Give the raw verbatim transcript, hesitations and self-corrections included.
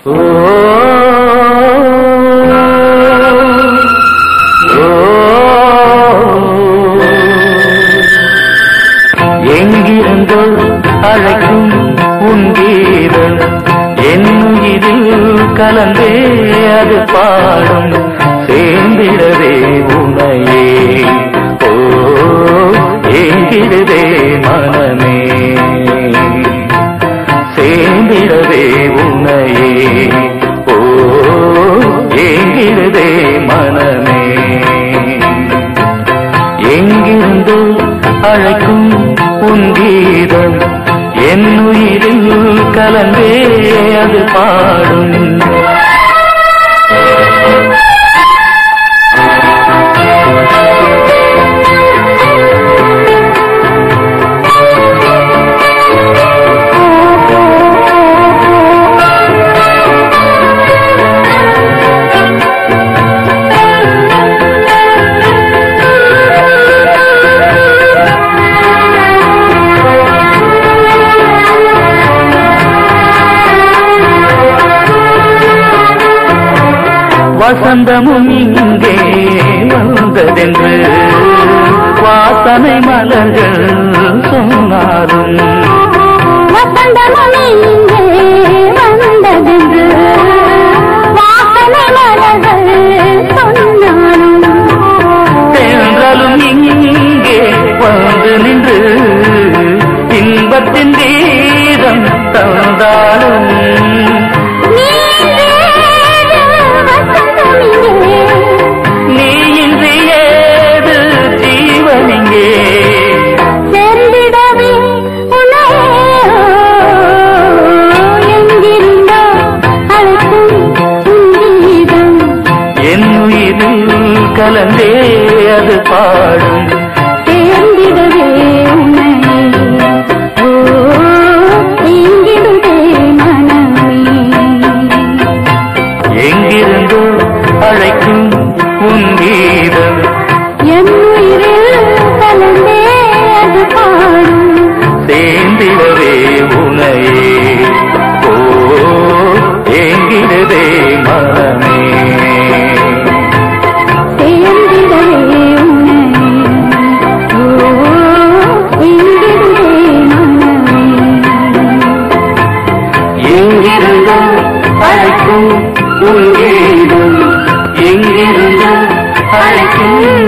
ஓ எங்கிருந்தோ அழைக்கும் உன் கீதம் என் உயிரில் கலந்தே அது பாடும் சேர்ந்திடவே உனையே ஓ ஏங்கிடுதே மனமே சேர்ந்திடவே உனையே ஓ ஏங்கிடுதே மனமே எங்கிருந்து அழைக்கும் உன் கீதம் என் உயிரில் கலந்தே அது பாடும் வசந்தமும் இங்கே வந்ததென்று வாசனை மலர்கள் சொன்னாரும் வசந்தமும் இங்கே வந்ததென்று வாசனை மலர்கள் சொன்னாரும் தென்றலும் இங்கே வந்து நின்று இன்பத்தின் தீரம் தந்தாலும் கலந்தே அது பாடும் சேர்ந்திடவே உன்னை ஓ எங்கிடுதே மனமே எங்கிருந்தோ அழைக்கும் உன் கீதம் என் உயிரில் கலந்தே அது பாடும் சேர்ந்திடவே உனையே ஓ எங்கிடுதே மனமே எங்கிருந்து அழைக்கும் உன் கீதம் எங்கிருந்து அழைக்கும்